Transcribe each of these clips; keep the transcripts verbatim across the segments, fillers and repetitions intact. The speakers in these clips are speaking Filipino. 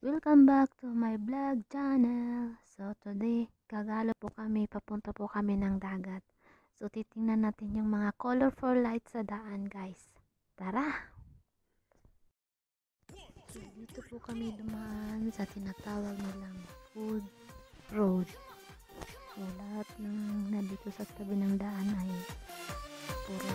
Welcome back to my vlog channel. So today, gagalo po kami, papunta po kami ng dagat. So titingnan natin yung mga colorful lights sa daan, guys. Tara! So dito po kami dumaan sa tinatawag nilang food road. So lahat ng nandito sa tabi ng daan ay puro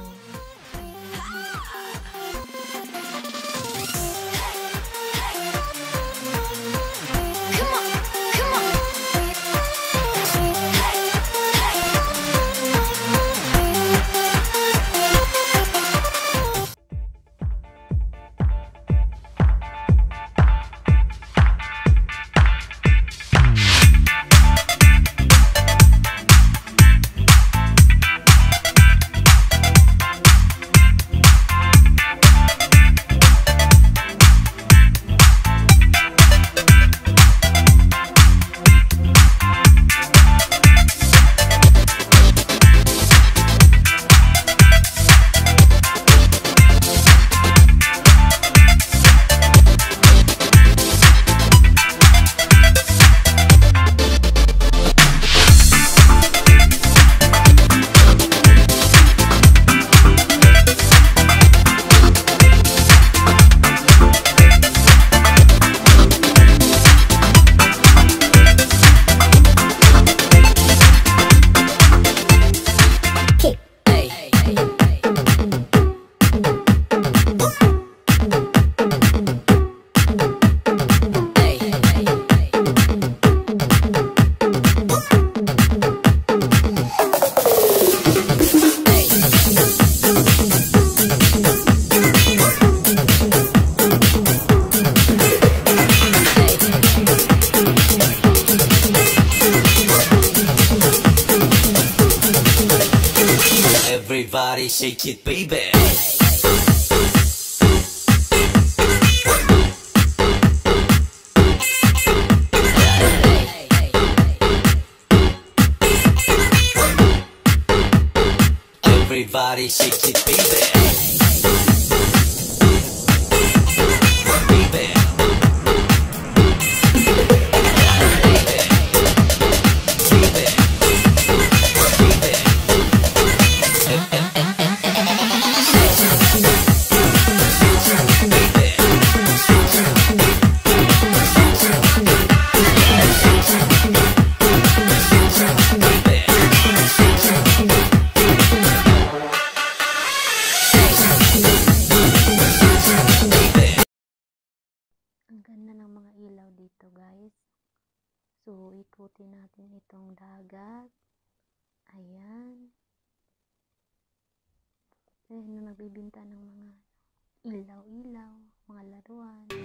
Everybody shake it, baby. Everybody shake it, baby. Baby. Ang ganda ng mga ilaw dito, guys. So ikutin natin itong dagat. Ayan. Ayan na nagbibinta ng mga ilaw-ilaw, mga laruan.